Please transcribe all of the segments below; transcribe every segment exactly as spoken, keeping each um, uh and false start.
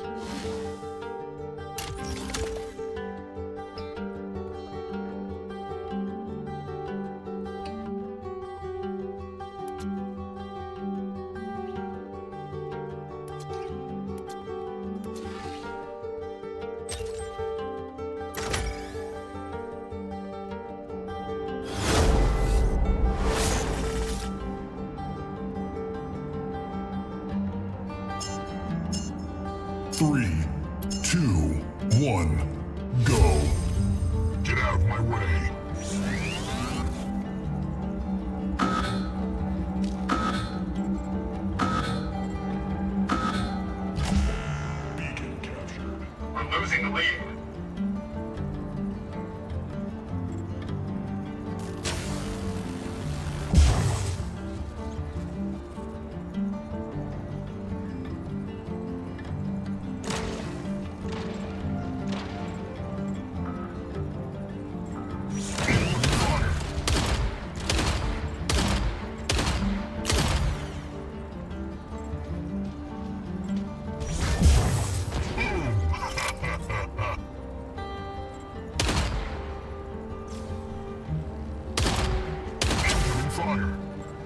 Three, two, one, go. Get out of my way. Beacon captured. We're losing the lead. Fire.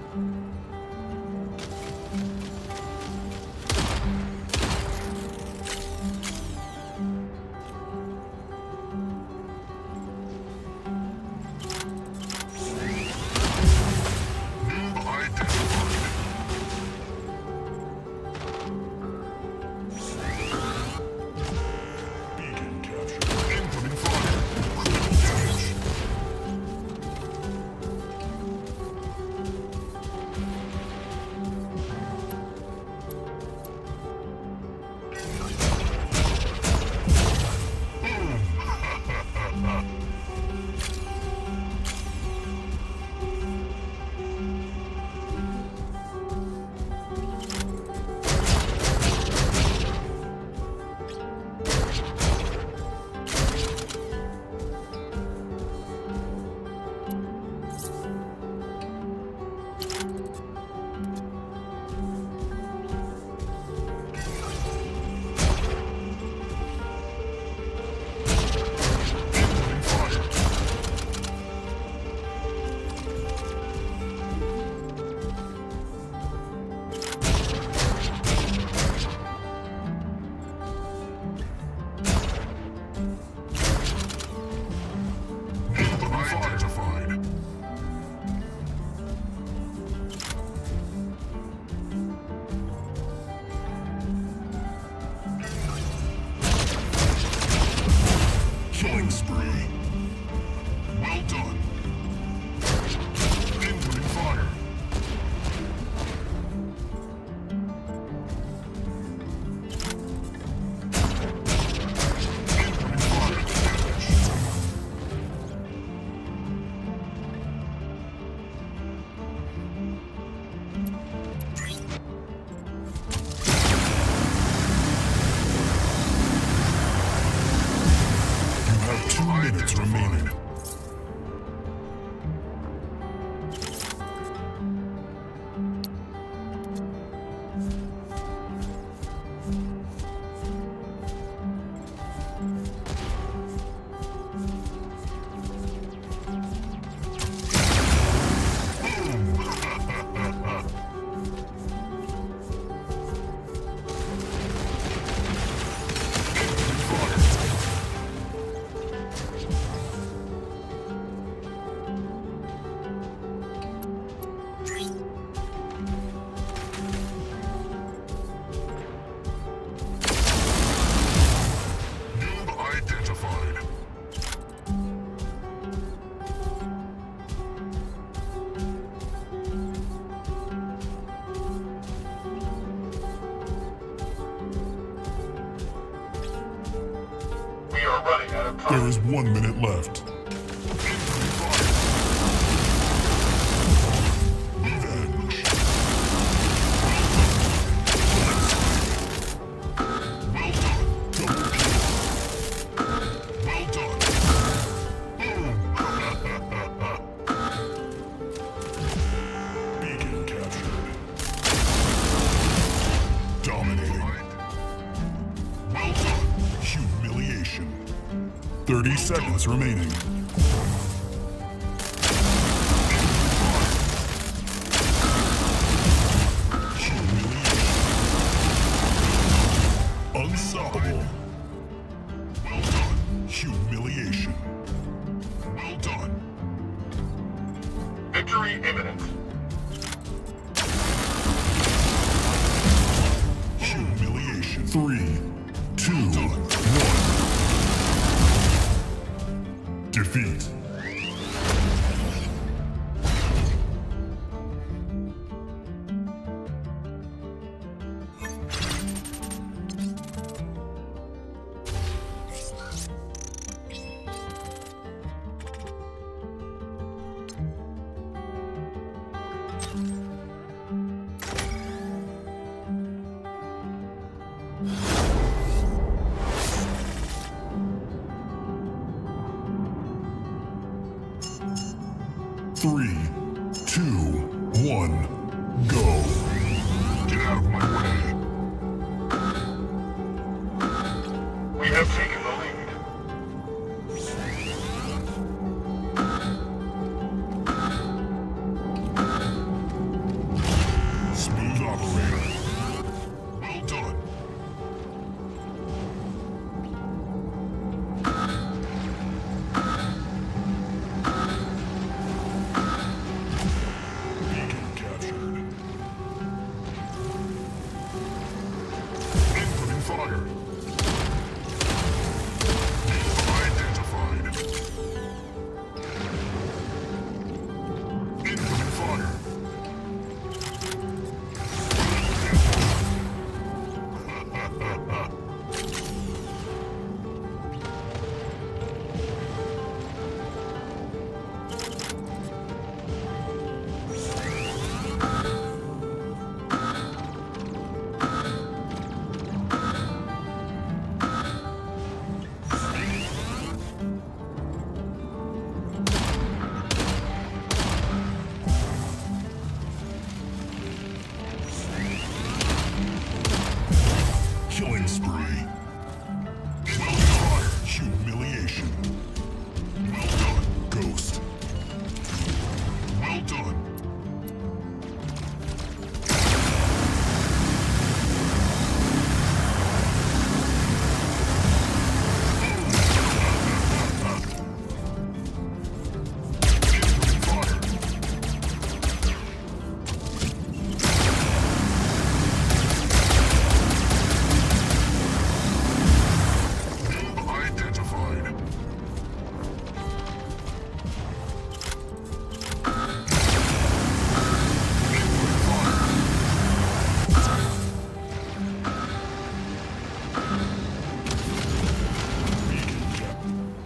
Killing spree. Well done. Incoming fire. Incoming fire damage. Two minutes remaining. There is one minute left. Revenge. Well done. Double kill. Well done. Beacon captured. Dominating. thirty seconds remaining. Unstoppable. Well done. Humiliation. Well done. Victory imminent. Humiliation. Three, two, one. Defeat. Three, two, one, go. Get out of my way. We have taken the lead. Smooth operator. Well done. Beacon captured. Incoming fire. Identified. Incoming fire. Killing spree. Humiliation. Well done, Ghost. Well done. Incoming fire. Identified. Incoming fire. Beacon cap.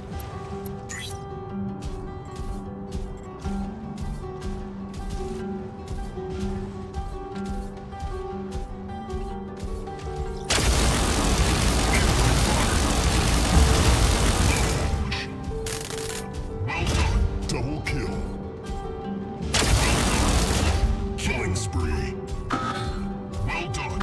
Well done. Double kill. Killing spree. Well done.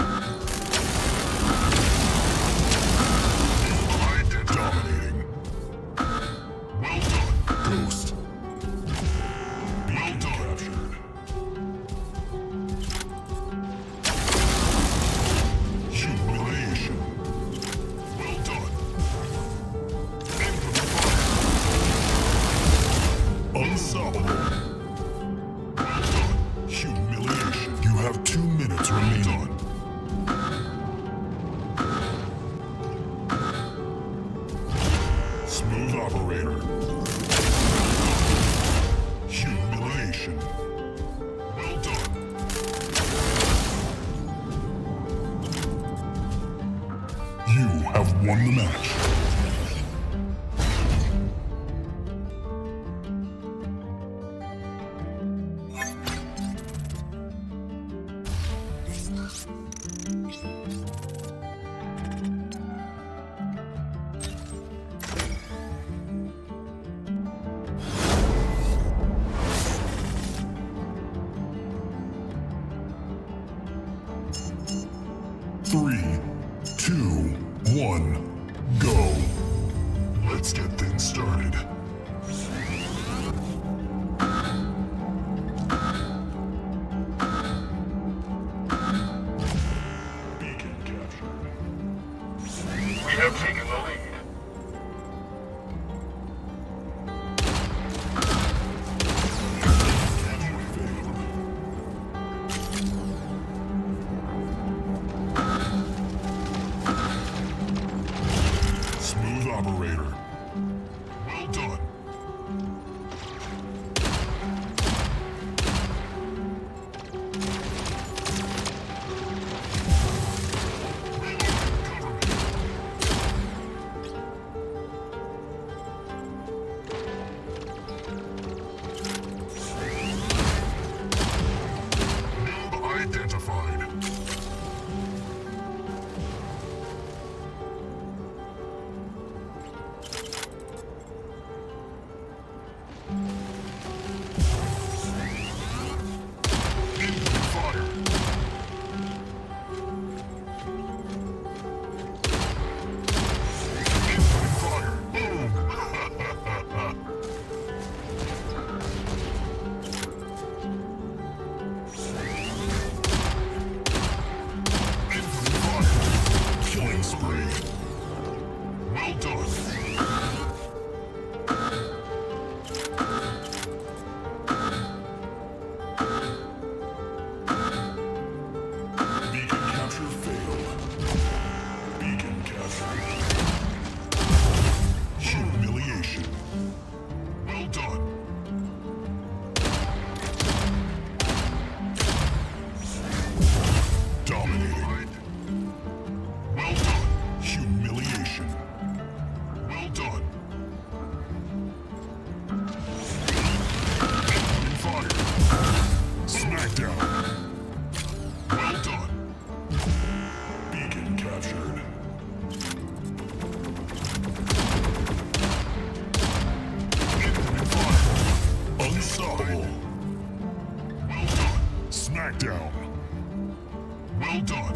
Dominating. Well done, Ghost. Well done. Captured. Humiliation. Well done. Incoming fire. Unstoppable. Well done. Humiliation. You have two minutes remaining. Smooth operator. Humiliation. Well done. You have won the match. Three, two, one, go. Let's get things started. Beacon captured. We have taken the lead. Smooth operator. Well done. Noob identified. Killing spree. Well done. Beacon capture failed. Beacon capture. Humiliation. Well done. Dominating. Well done. Humiliation. Well done. Incoming fire. Smackdown. Well done. Beacon captured. Incoming fire. Unstoppable. Well done. Smackdown. Well done.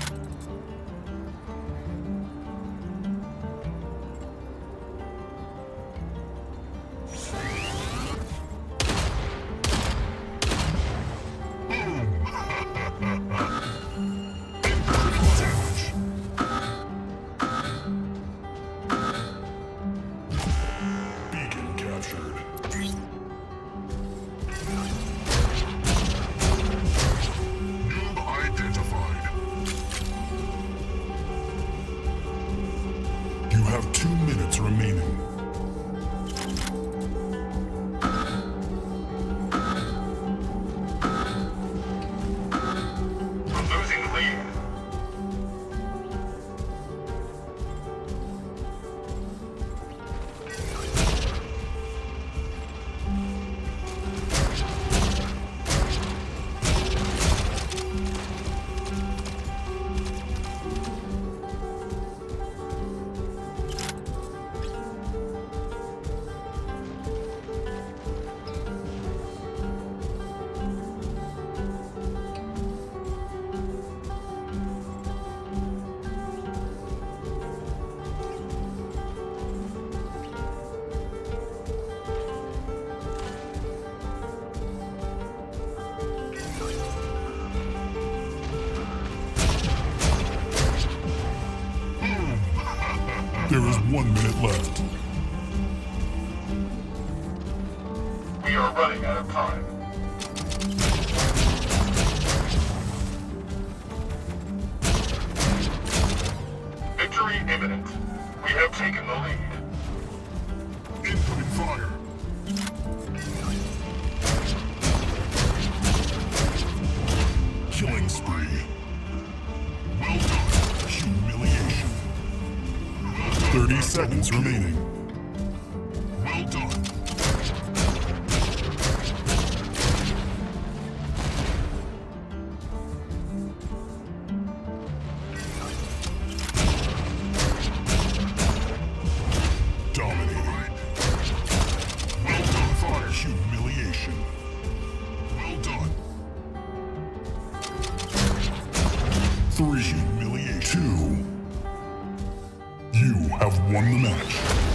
Beacon captured. Noob identified. You have two minutes remaining. We're losing the lead. There is one minute left. We are running out of time. Victory imminent. We have taken the lead. Incoming fire. Killing spree. Well done. Humiliation. thirty seconds remaining. Well done. Dominating. Well done. Fire. Humiliation. Well done. Three. Humiliation. Two. You have won the match.